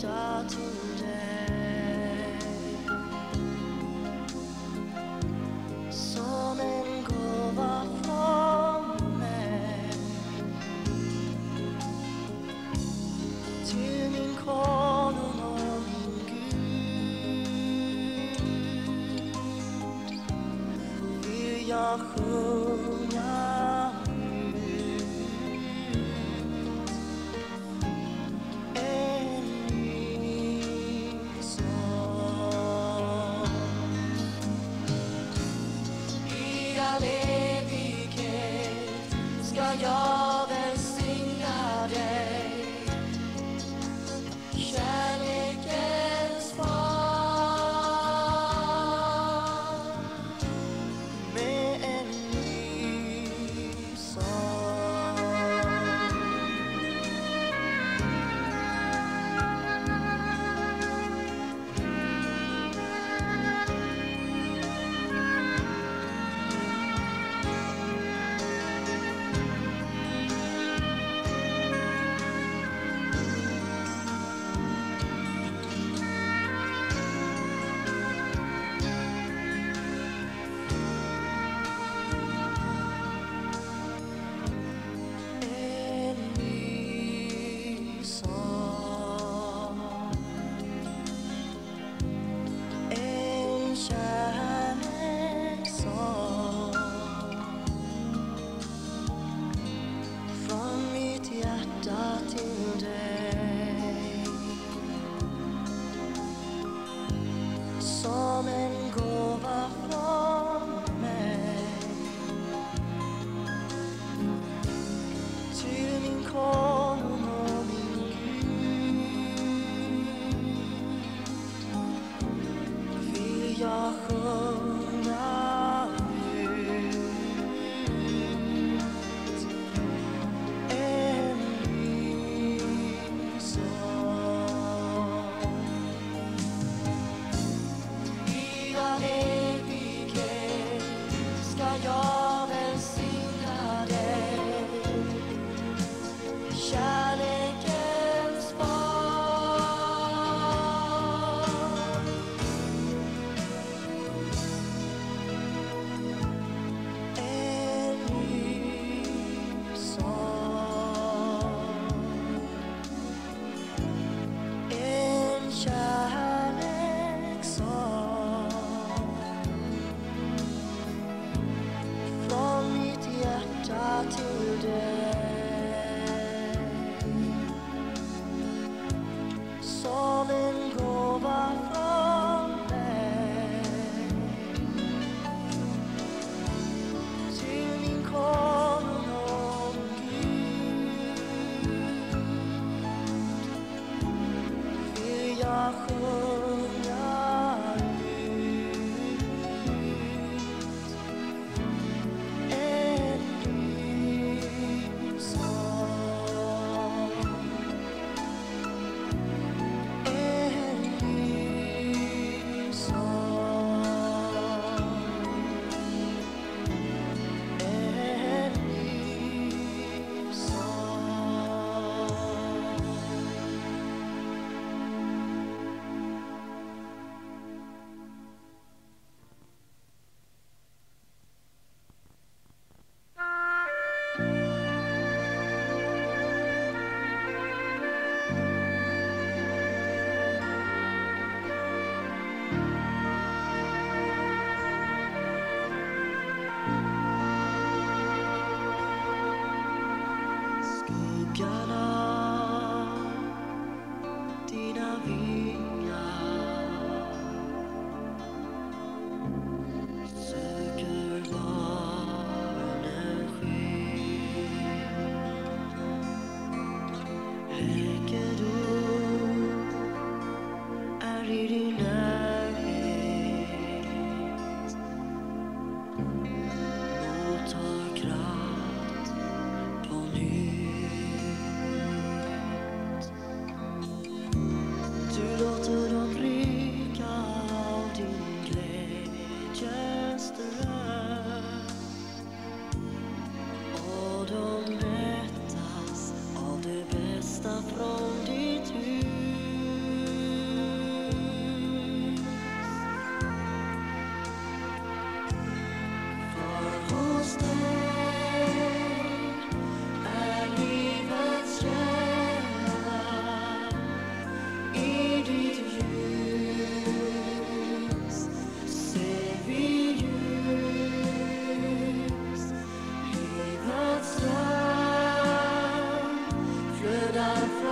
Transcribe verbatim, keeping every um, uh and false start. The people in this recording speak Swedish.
hjärta till dig, som en gåva från mig till min konung och min Gud. Vill jag sjunga ut en ny sång. I all evighet ska jag välsigna dig, kärlekens far, med en ny sång. En ny sång, en kärlekssång från mitt hjärta till dig, som en gåva från mig till min konung och min Gud. Vill jag sjunga ut en ny sång. I all evighet ska jag välsigna dig, kärlekens far, en ny sång, en kärlekssång från mitt hjärta till dig, som en gåva från mig till min konung och Gud. Vill jag sjunga ut en ny sång, en ny sång, en ny sång. Skuggarna, dina vingar söker var energi. Läkedom är i din närhet, mottar kraft på nytt. dödar